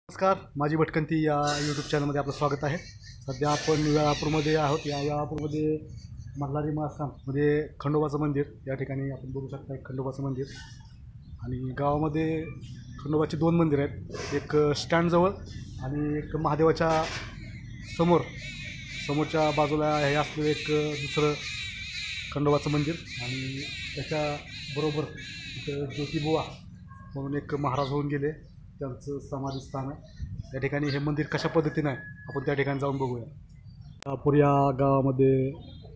नमस्कार, माझी भटकंती या यूट्यूब चॅनलमध्ये आपलं स्वागत आहे. सध्या आपण वेळापूरमध्ये आहोत. या वेळापूरमध्ये मल्हारी माळस्थानमध्ये खंडोबाचं मंदिर या ठिकाणी आपण बघू शकता. एक खंडोबाचं मंदिर आणि गावामध्ये खंडोबाची दोन मंदिर आहेत. एक स्टँडजवळ आणि एक महादेवाच्या समोरच्या बाजूला हे असलेलं एक दुसरं खंडोबाचं मंदिर आणि त्याच्याबरोबर इथं ज्योतिबुवा म्हणून एक महाराज होऊन गेले, त्यांचं समाधीस्थान आहे. त्या ठिकाणी हे मंदिर कशा पद्धतीनं आहे आपण त्या ठिकाणी जाऊन बघूया. वेळापूर या गावामध्ये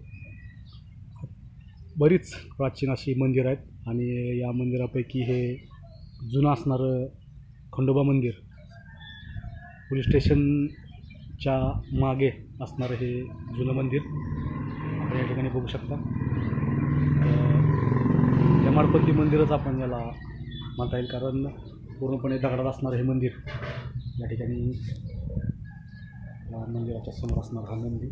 बरीच प्राचीन अशी मंदिर आहेत आणि या मंदिरापैकी हे जुनं असणारं खंडोबा मंदिर, पोलीस स्टेशनच्या मागे असणारं हे जुनं मंदिर आपण या ठिकाणी बघू शकता. हेमाडपंथी मंदिरच आपण याला म्हणता येईल, कारण पूर्णपणे दगडात असणारं हे मंदिर. या ठिकाणी या मंदिराच्या समोर असणार हा मंदिर.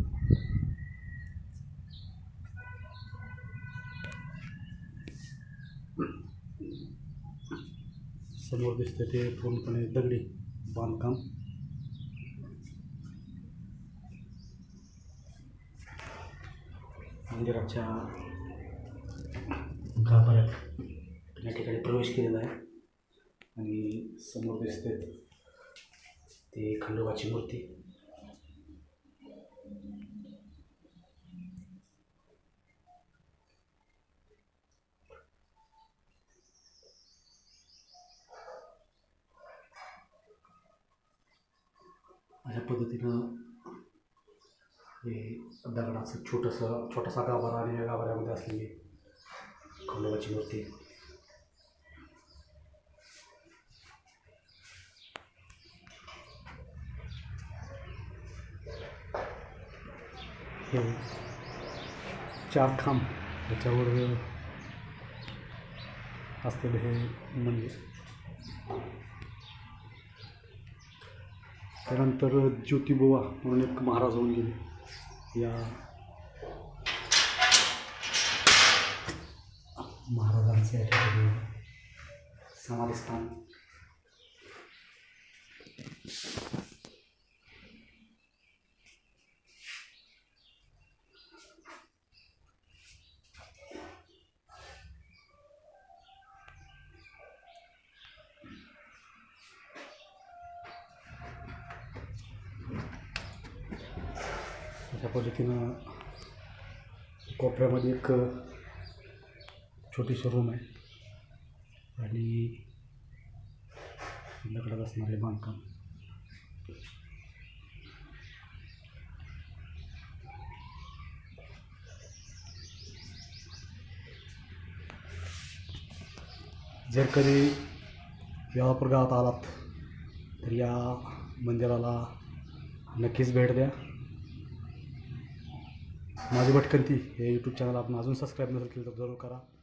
समोर दिसते ते पूर्णपणे दगडी बांधकाम. मंदिराच्या गाभाऱ्यात या ठिकाणी प्रवेश केलेला आहे आणि समोर दिसते ते खंडोबाची मूर्ती. अशा पद्धतीनं हे दगडाचं छोटासा गाभारा आणि या गाभाऱ्यामध्ये असलेली खंडोबाची मूर्ती. हे 4 खांब याच्यावर असलेलं हे मंदिर. त्यानंतर ज्योतिबुवा म्हणून एक महाराज होऊन गेले, या महाराजांचे या ठिकाणी समाधीस्थान. अशा पद्धतीनं कोपऱ्यामध्ये एक छोटीशी रूम आहे आणि दगडात असणारे बांधकाम. जर कधी वेळापूर गावात आलात तर या मंदिराला नक्कीच भेट द्या. माझी भटकंती हे यूट्यूब चॅनल आपण अजून सबस्क्राईब नसेल केलं तर जरूर करा.